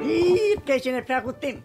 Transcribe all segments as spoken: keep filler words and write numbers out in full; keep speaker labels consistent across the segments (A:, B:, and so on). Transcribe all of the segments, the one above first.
A: I keqen e plakut tim.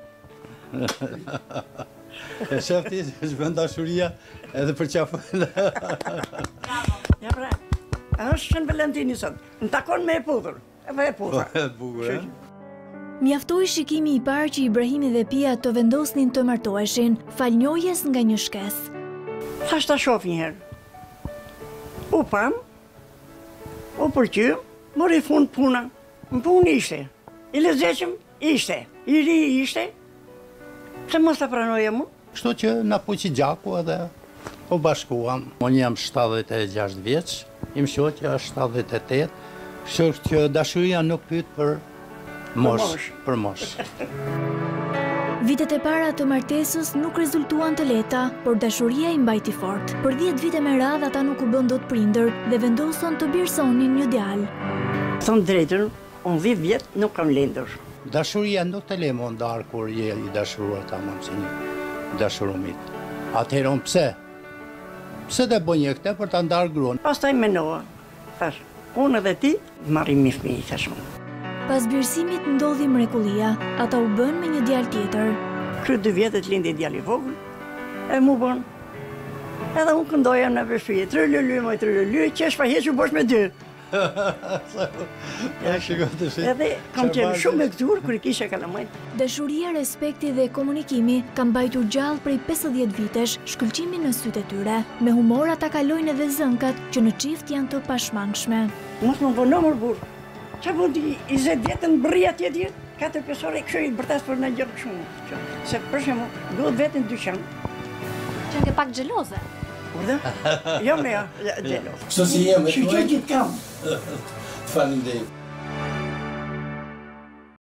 B: E shefti, zhvën dashuria edhe për qafën.
A: Ja pra, është Shën Valentini sot. Në takon me e puthur. E e puthur.
B: E bukur, e?
C: Mjaftoi shikimi i parë që Ibrahimi dhe Pia të vendosnin të martoheshin, falnjojes nga një shkesë.
A: Thash ta shoh një herë. U pam, u pëlqy, mori fund puna. Në punë ishte. I lezetshëm ishte. I ri ishte. Pse mos ta pranoja mu?
B: Kështu që na puqi gjaku edhe u bashkuam. Unë jam shtatëdhjetë e gjashtë vjeç, im shoqja është shtatëdhjetë e tetë, kështu që dashuria nuk pyet për mosh, për mosh.
C: Vitet e para të martesës nuk rezultuan të lehta, por dashuria i mbajti fort. Për dhjetë vite me radhë ata nuk u bën dot prindër dhe vendosën të birsonin një djalë.
A: Thon drejtën, unë dhjetë vjet nuk kam lindur.
B: Dashuria nuk të le më ndarë kur je i dashuruar ta më si një dashurumit. Atëherë unë pse? Pse të bënje këte për të ndarë gruan?
A: Pastaj menova, thash, unë edhe ti marrim një fëmijë, thash unë.
C: Pas birësimit ndodhi mrekullia, ata u bën me një djalë tjetër.
A: Kry dy vjetet lindi djali i vogël, e mu bën. Edhe unë këndoja në veshuje, trëlëly, moj trëlëly, qesh pa heq u bosh me dy. Edhe kam qenë shumë e këtur kër i kisha kalamajt.
C: Dashuria, respekti dhe komunikimi kanë mbajtur gjallë prej pesëdhjetë vitesh shkëlqimin në sytë e tyre. Me humor ata kalojnë edhe zënkat që në çift janë të pashmangshme.
A: Mos më vono mër burë. Qa mund i njëzet vjetën bërria tjetër, katër pesore këshoj i bërtas për në gjërë shumë. Se për shemë, duhet vetën dyqan.
D: Që në ke pak gjeloze?
A: Urdë? Jo me ja, gjeloze.
B: Kështu si jemi,
A: Që që gjithë kam.
B: Faleminderit.